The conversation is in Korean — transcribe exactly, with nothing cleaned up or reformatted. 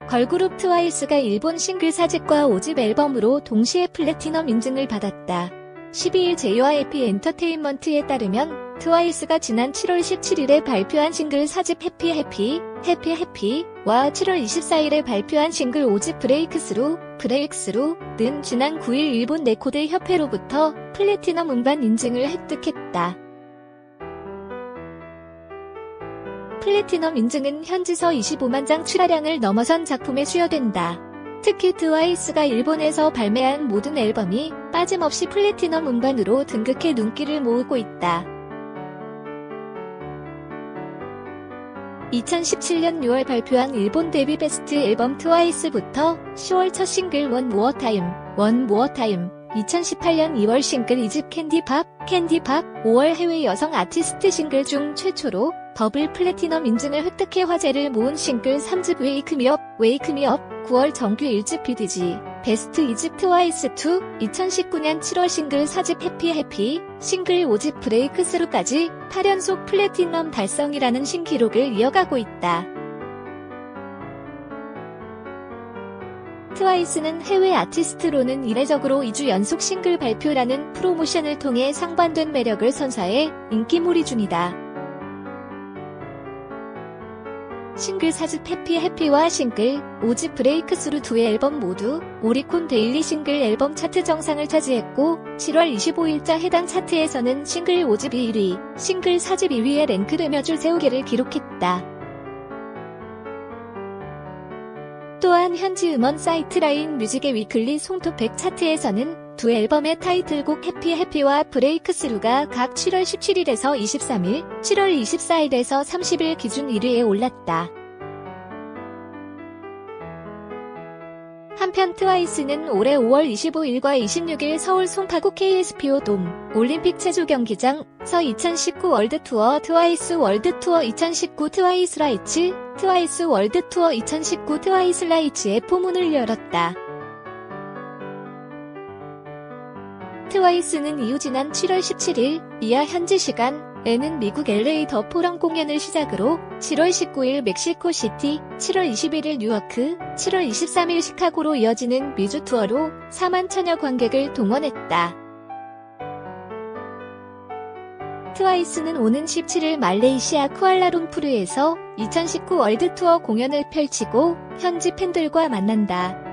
걸그룹 트와이스가 일본 싱글 사 집과 오 집 앨범으로 동시에 플래티넘 인증을 받았다. 십이일 제이와이피 엔터테인먼트에 따르면 트와이스가 지난 칠월 십칠일에 발표한 싱글 사 집 해피 해피, 해피 해피와 칠월 이십사일에 발표한 싱글 오 집 브레이크스루, 브레이크스루는 지난 구일 일본 레코드 협회로부터 플래티넘 음반 인증을 획득했다. 플래티넘 인증은 현지서 이십오만 장 출하량을 넘어선 작품에 수여된다. 특히 트와이스가 일본에서 발매한 모든 앨범이 빠짐없이 플래티넘 음반으로 등극해 눈길을 모으고 있다. 이천십칠년 유월 발표한 일본 데뷔 베스트 앨범 트와이스부터 시월 첫 싱글 원 모어 타임, 원 모어 타임, 이천십팔년 이월 싱글 이 집 캔디팝, 캔디팝, 오월 해외 여성 아티스트 싱글 중 최초로 더블 플래티넘 인증을 획득해 화제를 모은 싱글 삼 집 웨이크 미 업, 웨이크 미 업, 구월 정규 일 집 비디지, 베스트 이 집 트와이스 투, 이천십구년 칠월 싱글 사 집 해피 해피, 싱글 오 집 브레이크스루까지 팔 연속 플래티넘 달성이라는 신기록을 이어가고 있다. 트와이스는 해외 아티스트로는 이례적으로 이 주 연속 싱글 발표라는 프로모션을 통해 상반된 매력을 선사해 인기몰이 중이다. 싱글 사 집 해피 해피와 싱글 오 집 브레이크스루 두 앨범 모두 오리콘 데일리 싱글 앨범 차트 정상을 차지했고 칠월 이십오일자 해당 차트에서는 싱글 오 집 일 위, 싱글 사 집 이 위에 랭크되며 줄 세우기를 기록했다. 또한 현지 음원 사이트 라인 뮤직의 위클리 송톱 백 차트에서는 두 앨범의 타이틀곡 해피 해피와 브레이크스루가 각 칠월 십칠일에서 이십삼일, 칠월 이십사일에서 삼십일 기준 일 위에 올랐다. 한편 트와이스는 올해 오월 이십오일과 이십육일 서울 송파구 케이에스피오 돔 올림픽 체조 경기장서 이천십구 월드 투어 트와이스 월드 투어 이천십구 트와이스 라이츠, 트와이스 월드 투어 이천십구 트와이스 라이츠의 포문을 열었다. 트와이스는 이후 지난 칠월 십칠일 이하 현지 시간에는 미국 엘에이 더 포럼 공연을 시작으로 칠월 십구일 멕시코시티, 칠월 이십일일 뉴요크, 칠월 이십삼일 시카고로 이어지는 미주 투어로 사만 천여 관객을 동원했다. 트와이스는 오는 십칠일 말레이시아 쿠알라룸푸르에서 이천십구 월드 투어 공연을 펼치고 현지 팬들과 만난다.